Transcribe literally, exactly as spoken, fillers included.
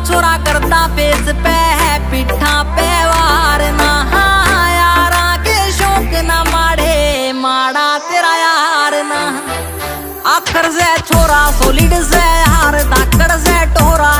छोरा करता फेस पे है पिठा पे वार ना यारा के शौक ना माड़े माड़ा तेरा यार ना आखर से छोरा सोलिड से हार धाकड़ से टोरा।